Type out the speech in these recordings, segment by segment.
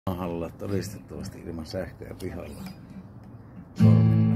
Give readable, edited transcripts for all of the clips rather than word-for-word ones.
Mahalla todistettavasti ilman sähköä pihalla sormilla.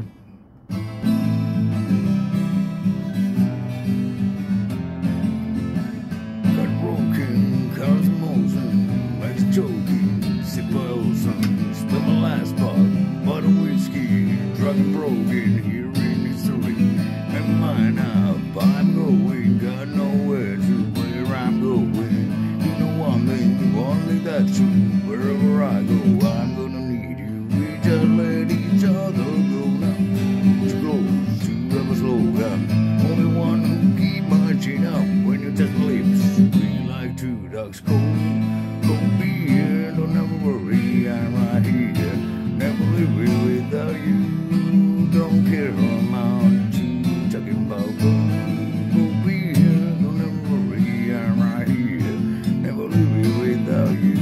Got broken, cause motion, makes joking, sip my ocean, spill my last part of whiskey, drunk and broken, here in history. Never mind now, I'm going, got nowhere to where I'm going. You know one thing, only that's true. Wherever I go, I'm gonna need you. We just let each other go now. Too close to ever slow down. Only one who keep my chin up when you touch my lips. We like two ducks cold. Go be here, don't never worry, I'm right here. Never live without you. Don't care amount to talking about gold. Go be here, don't never worry, I'm right here. Never live without you.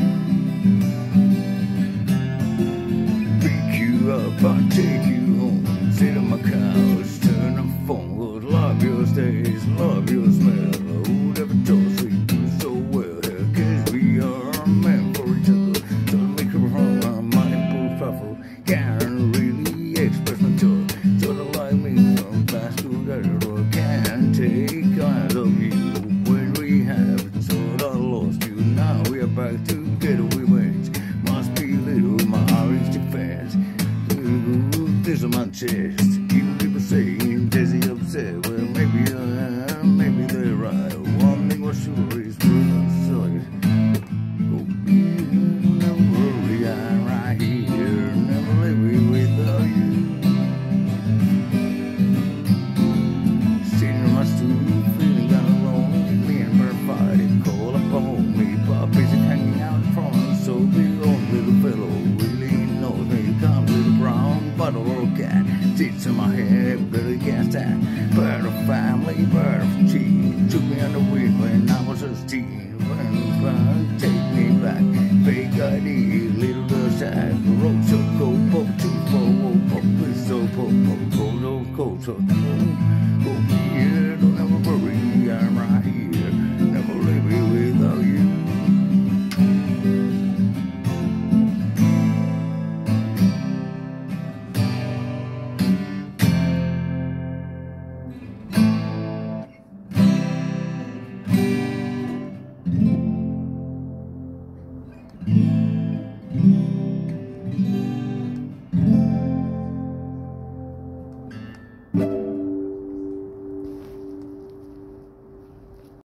I'll take you home, sit on my couch, turn on the phone, would love your taste, love your smell. Who never told you do so well? Guess we are meant for each other. Don't make her wrong, I'm my powerful. Can't really express my joy. Sort of like me from past to the can't take I love you when we have it. Sort of lost you, now we are back together. We went, must be little, my Irish fans. This on my chest. Even people saying Desi upset. Well, maybe I am, maybe they're right. One thing was sure is sorry. Go be here, never worry, I'm right here. Never live without you. Sitting on my stool, feeling kind of lonely. Me and her fighting, call upon me. Puppies hanging out in front. So big old little fellow really knows me. Come little brown bottle or cat. Sits in my head, Billy Gas that. Bird of family, bird of tea. Took me on the wind when I was 16. Run, take me back. Fake ID, little dust hat. Road so cold, poke, 2 4 poke, so poke, cold, cold, so.